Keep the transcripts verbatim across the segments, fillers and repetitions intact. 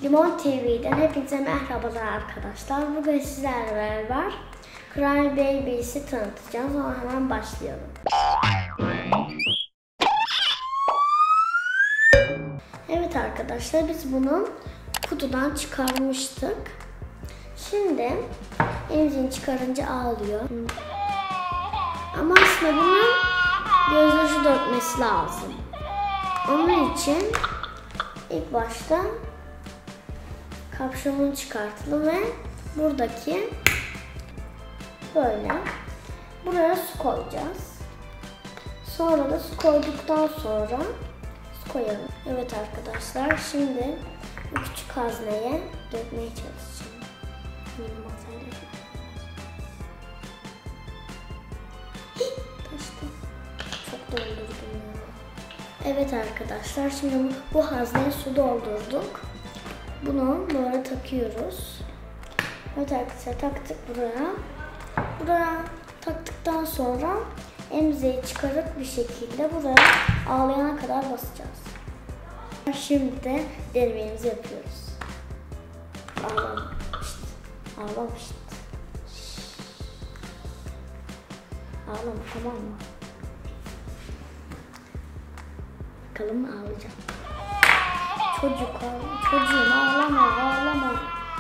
Limon T V'den hepinize merhabalar arkadaşlar. Bugün sizlerle beraber Cry Babies'i tanıtacağız. Ama hemen başlayalım. Evet arkadaşlar, biz bunu kutudan çıkarmıştık. Şimdi emziğini çıkarınca ağlıyor. Ama aslında bunun gözyaşı dökmesi lazım. Onun için ilk başta kapşonunu çıkartalım ve buradaki böyle buraya su koyacağız. Sonra da su koyduktan sonra su koyalım. Evet arkadaşlar, şimdi bu küçük hazneye dökmeye çalışacağım. Taştı. Çok doldurdum ya. Evet arkadaşlar, şimdi bu hazneye su doldurduk. Bunu böyle takıyoruz. Evet arkadaşlar, taktık buraya. Buraya taktıktan sonra emziği çıkarıp bir şekilde buraya ağlayana kadar basacağız. Şimdi de denememizi yapıyoruz. Ağlamıştı. Ağlamıştı. Ağlama, tamam mı? Bakalım ağlayacak. Çocuk ağlama, çocuğum ağlama, ağlama.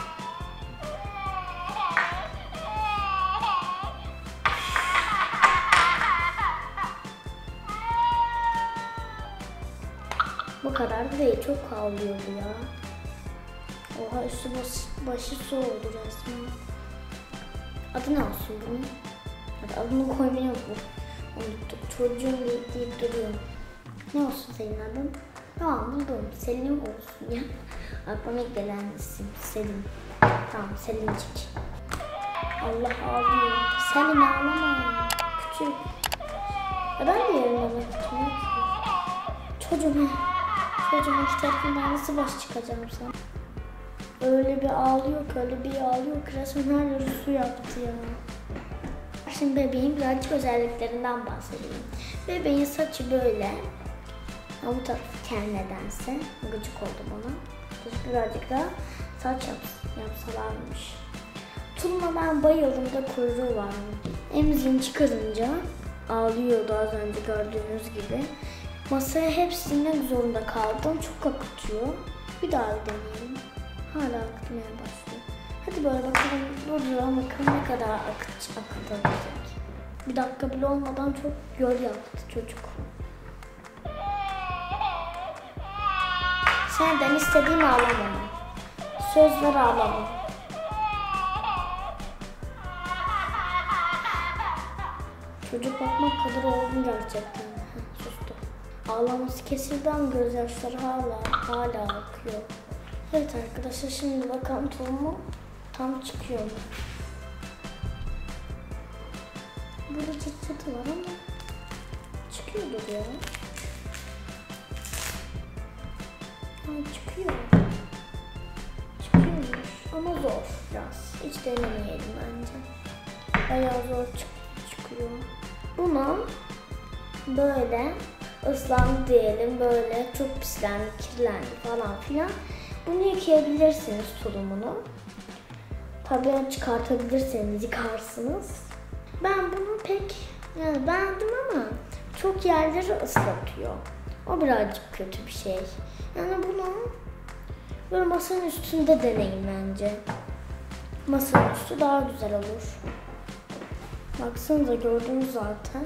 Bu kadar da değil, çok ağlıyor bu ya. Oha, üstü başı, başı su oldu resmen. Adı ne olsun bunun? Hadi adını koymayı unuttuk. Unuttuk. Çocuğum deyip, deyip duruyorum. Ne olsun senin adın? Tamam, buldum. Selim olsun ya. Aklıma gelen isim Selim. Tamam, Selimcik. Allah ağlıyor. Selim ağlama. Küçük. Ya ben de yerimden tutmuyor ki. Çocuğum. Çocuğum iki tarafından nasıl baş çıkacağım sana? Öyle bir ağlıyor ki, öyle bir ağlıyor ki resmen her yeri su yaptı ya. Şimdi bebeğin birazcık özelliklerinden bahsedeyim. Bebeğin saçı böyle. Ama bu tarafı kel nedense. Gıcık oldu bana. Birazcık da saç yap, yapsalarmış. Tulum'a ben bayıldım da kuyruğu var. Emziğini çıkarınca ağlıyordu az önce gördüğünüz gibi. Masaya hep silmek zorunda kaldım. Çok akıtıyor. Bir daha deneyelim. Hala akıtmaya başlıyor. Hadi böyle bakalım. Durduralım bakalım ne kadar akıt, akıtabilecek. Bir dakika bile olmadan çok göl yaptı çocuk. Senden istediğim ağlamam. Sözler ağlamam. Çocuk bakmak kadar oldum gerçekten. Sustu. Ağlaması kesildi ama gözyaşları hala hala akıyor. Evet arkadaşlar, şimdi bakalım tulumu tam çıkıyor mu? Burada çıt çıtı var ama çıkıyordur ya. Ay, çıkıyor. Çıkıyormuş ama zor biraz. Hiç denemeyelim bence. Bayağı zor çık çıkıyor. Bunu böyle ıslandı diyelim, böyle çok pislendi, kirlendi falan filan. Bunu yıkayabilirsiniz tulumunu. Tabii çıkartabilirseniz yıkarsınız. Ben bunu pek yani beğendim ama çok yerleri ıslatıyor. O birazcık kötü bir şey. Yani bunu böyle masanın üstünde deneyin bence. Masanın üstü daha güzel olur. Baksanıza, gördünüz zaten.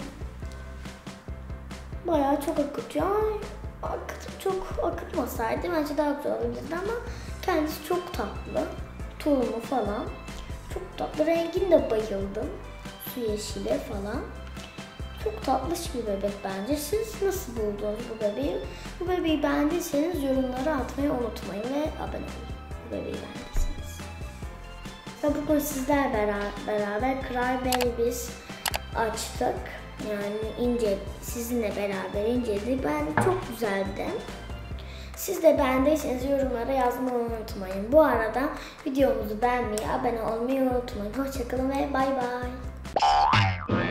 Bayağı çok akıtıyor. Ay, akıtıp çok akıtmasaydı bence daha güzel olabilirdi ama kendisi çok tatlı. Tulumu falan çok tatlı. Rengine de bayıldım. Su yeşili falan. Çok tatlış bir bebek bence. Siz nasıl buldunuz bu bebeği? Bu bebeği beğendiyseniz yorumlara atmayı unutmayın ve abone olun. Bu bebeği beğendiyseniz. Ve bugün sizler beraber Cry Babies açtık. Yani ince, sizinle beraber inceledik. Ben çok güzeldi. Siz de beğendiyseniz yorumlara yazmayı unutmayın. Bu arada videomuzu beğenmeyi, abone olmayı unutmayın. Hoşçakalın ve bay bay.